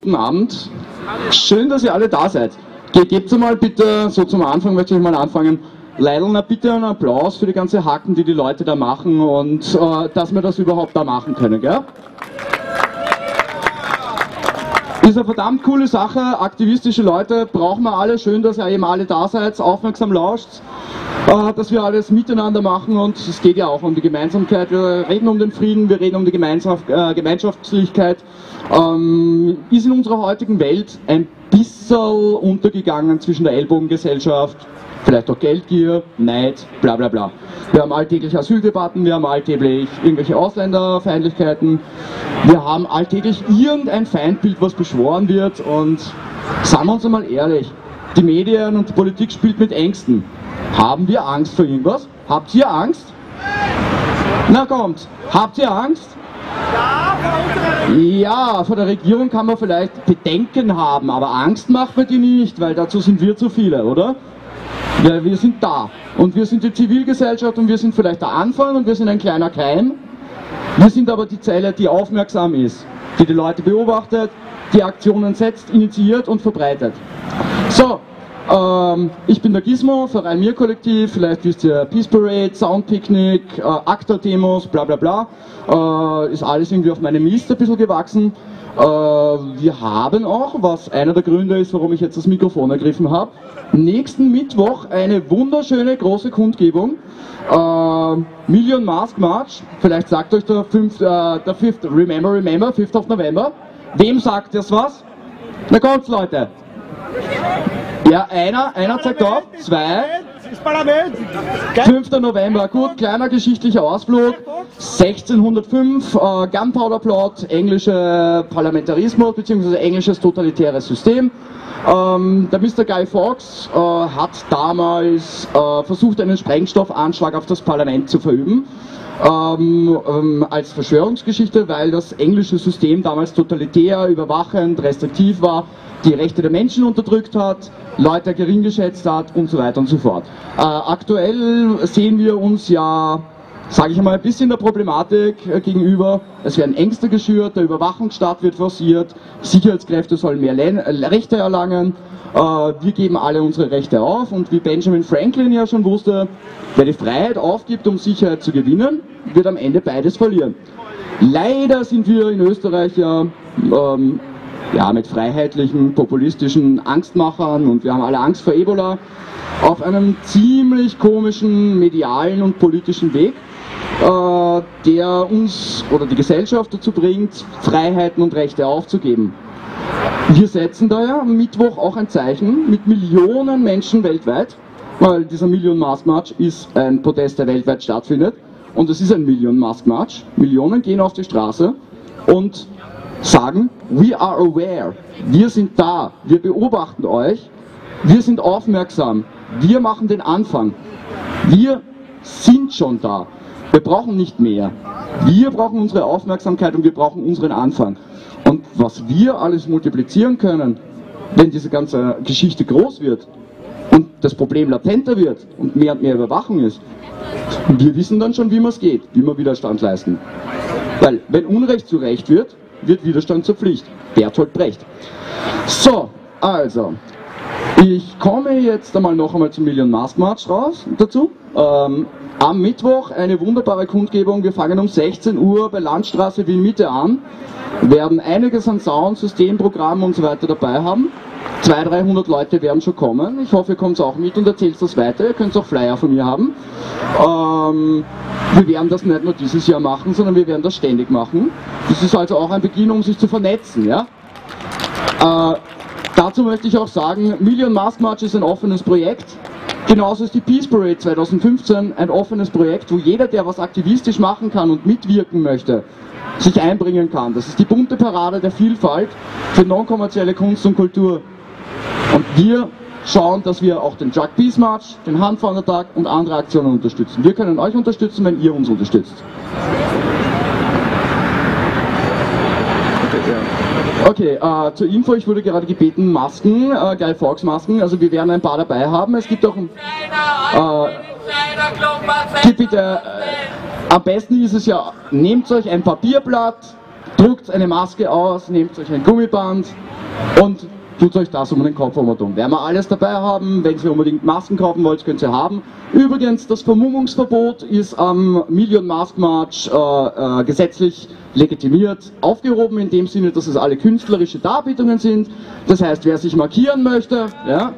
Guten Abend. Schön, dass ihr alle da seid. Gebt mal bitte, so zum Anfang möchte ich mal anfangen, leider bitte einen Applaus für die ganze Hacken, die Leute da machen und dass wir das überhaupt da machen können, gell? Ist eine verdammt coole Sache, aktivistische Leute brauchen wir alle, schön, dass ihr eben alle da seid, aufmerksam lauscht, dass wir alles miteinander machen und es geht ja auch um die Gemeinsamkeit, wir reden um den Frieden, wir reden um die Gemeinschaftlichkeit, ist in unserer heutigen Welt ein bisschen untergegangen zwischen der Ellbogengesellschaft, vielleicht auch Geldgier, Neid, bla bla bla. Wir haben alltäglich Asyldebatten, wir haben alltäglich irgendwelche Ausländerfeindlichkeiten, wir haben alltäglich irgendein Feindbild, was beschworen wird und sagen wir uns einmal ehrlich, die Medien und die Politik spielt mit Ängsten. Haben wir Angst vor irgendwas? Habt ihr Angst? Na kommt, habt ihr Angst? Ja, vor der Regierung kann man vielleicht Bedenken haben, aber Angst macht man die nicht, weil dazu sind wir zu viele, oder? Ja, wir sind da und wir sind die Zivilgesellschaft und wir sind vielleicht der Anfang und wir sind ein kleiner Keim. Wir sind aber die Zelle, die aufmerksam ist, die Leute beobachtet, die Aktionen setzt, initiiert und verbreitet. So, ich bin der Gizmo, Verein Mir Kollektiv, vielleicht wisst ihr Peace Parade, Soundpicknick, ACTA-Demos, bla bla bla, ist alles irgendwie auf meinem Mist ein bisschen gewachsen. Wir haben auch, was einer der Gründe ist, warum ich jetzt das Mikrofon ergriffen habe, nächsten Mittwoch eine wunderschöne große Kundgebung, Million Mask March, vielleicht sagt euch der 5. Remember, 5. of November, wem sagt das was? Na kommt's Leute! Ja, einer zeigt auf, 2, 5. November, gut, kleiner geschichtlicher Ausflug, 1605, Gunpowder Plot, englischer Parlamentarismus bzw. englisches totalitäres System. Der Mr. Guy Fawkes hat damals versucht, einen Sprengstoffanschlag auf das Parlament zu verüben. Als Verschwörungsgeschichte, weil das englische System damals totalitär, überwachend, restriktiv war, die Rechte der Menschen unterdrückt hat, Leute gering geschätzt hat und so weiter und so fort. Aktuell sehen wir uns ja, sage ich mal, ein bisschen der Problematik gegenüber. Es werden Ängste geschürt, der Überwachungsstaat wird forciert, Sicherheitskräfte sollen mehr Rechte erlangen, wir geben alle unsere Rechte auf und wie Benjamin Franklin ja schon wusste, wer die Freiheit aufgibt, um Sicherheit zu gewinnen, wird am Ende beides verlieren. Leider sind wir in Österreich ja, mit freiheitlichen, populistischen Angstmachern und wir haben alle Angst vor Ebola auf einem ziemlich komischen medialen und politischen Weg, der uns oder die Gesellschaft dazu bringt, Freiheiten und Rechte aufzugeben. Wir setzen daher am Mittwoch auch ein Zeichen mit Millionen Menschen weltweit, weil dieser Million Mask March ist ein Protest, der weltweit stattfindet und es ist ein Million Mask March. Millionen gehen auf die Straße und sagen, we are aware, wir sind da, wir beobachten euch, wir sind aufmerksam, wir machen den Anfang, wir sind schon da, wir brauchen nicht mehr, wir brauchen unsere Aufmerksamkeit und wir brauchen unseren Anfang. Und was wir alles multiplizieren können, wenn diese ganze Geschichte groß wird und das Problem latenter wird und mehr Überwachung ist, wir wissen dann schon, wie man es geht, wie wir Widerstand leisten. Weil wenn Unrecht zu Recht wird, wird Widerstand zur Pflicht. Bertolt Brecht. So, also, ich komme jetzt noch einmal zum Million Mask March dazu. Am Mittwoch eine wunderbare Kundgebung. Wir fangen um 16 Uhr bei Landstraße Wien Mitte an. Werden einiges an Sound, Systemprogrammen und so weiter dabei haben. 200, 300 Leute werden schon kommen. Ich hoffe, ihr kommt auch mit und erzählt das weiter. Ihr könnt auch Flyer von mir haben. Wir werden das nicht nur dieses Jahr machen, sondern wir werden das ständig machen. Das ist also auch ein Beginn, um sich zu vernetzen. Ja? Dazu möchte ich auch sagen, Million Mask March ist ein offenes Projekt. Genauso ist die Peace Parade 2015 ein offenes Projekt, wo jeder, der was aktivistisch machen kann und mitwirken möchte, sich einbringen kann. Das ist die bunte Parade der Vielfalt für non-kommerzielle Kunst und Kultur. Und wir schauen, dass wir auch den Drug Peace March, den Hanfwandertag und andere Aktionen unterstützen. Wir können euch unterstützen, wenn ihr uns unterstützt. Okay, zur Info, ich wurde gerade gebeten, Masken, Guy Fawkes Masken, also wir werden ein paar dabei haben. Es gibt auch bitte, am besten ist es ja, nehmt euch ein Papierblatt, druckt eine Maske aus, nehmt euch ein Gummiband und tut euch das um den Kopf herum. Werden wir alles dabei haben. Wenn ihr unbedingt Masken kaufen wollt, könnt ihr haben. Übrigens, das Vermummungsverbot ist am Million Mask March gesetzlich legitimiert aufgehoben, in dem Sinne, dass es alle künstlerische Darbietungen sind. Das heißt, wer sich maskieren möchte,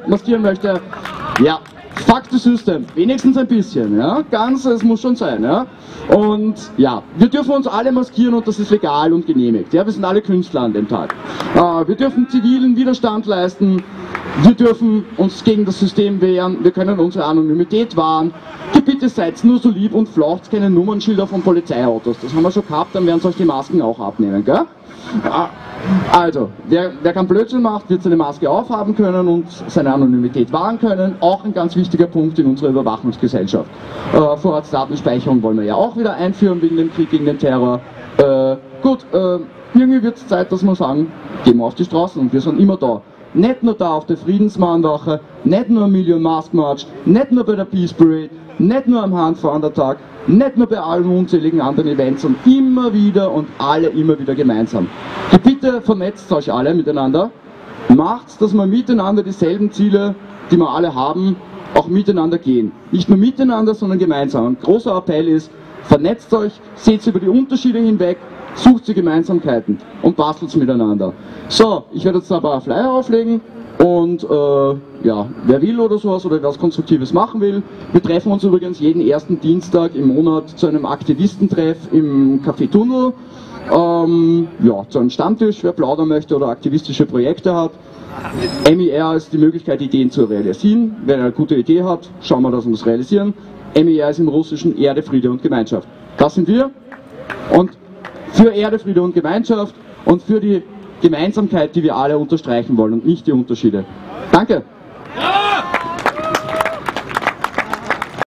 ja, fuck the system, wenigstens ein bisschen, ja, ganz, es muss schon sein, ja. Und ja, wir dürfen uns alle maskieren und das ist legal und genehmigt, ja, wir sind alle Künstler an dem Tag. Wir dürfen zivilen Widerstand leisten, wir dürfen uns gegen das System wehren, wir können unsere Anonymität wahren. Bitte seid nur so lieb und flaucht keine Nummernschilder von Polizeiautos, das haben wir schon gehabt, dann werden sie euch die Masken auch abnehmen, gell? Also, wer keinen Blödsinn macht, wird seine Maske aufhaben können und seine Anonymität wahren können. Auch ein ganz wichtiger Punkt in unserer Überwachungsgesellschaft. Vorratsdatenspeicherung wollen wir ja auch wieder einführen wegen dem Krieg gegen den Terror. Irgendwie wird es Zeit, dass wir sagen, gehen wir auf die Straßen und wir sind immer da. Nicht nur da auf der Friedensmahnwache, nicht nur am Million Mask March, nicht nur bei der Peace Parade, nicht nur am Handfahrendertag, nicht nur bei allen unzähligen anderen Events, sondern immer wieder und alle immer wieder gemeinsam. Bitte vernetzt euch alle miteinander, macht, dass wir miteinander dieselben Ziele, die wir alle haben, auch miteinander gehen. Nicht nur miteinander, sondern gemeinsam. Ein großer Appell ist, vernetzt euch, seht über die Unterschiede hinweg, sucht die Gemeinsamkeiten und bastelt miteinander. So, ich werde jetzt ein paar Flyer auflegen und ja, wer will oder sowas oder was Konstruktives machen will. Wir treffen uns übrigens jeden ersten Dienstag im Monat zu einem Aktivistentreff im Café Tunnel. Ja, zu einem Stammtisch, wer plaudern möchte oder aktivistische Projekte hat. MER ist die Möglichkeit, Ideen zu realisieren. Wer eine gute Idee hat, schauen wir, dass wir das realisieren. MER ist im Russischen Erde, Friede und Gemeinschaft. Das sind wir. Und für Erde, Friede und Gemeinschaft und für die Gemeinsamkeit, die wir alle unterstreichen wollen und nicht die Unterschiede. Danke!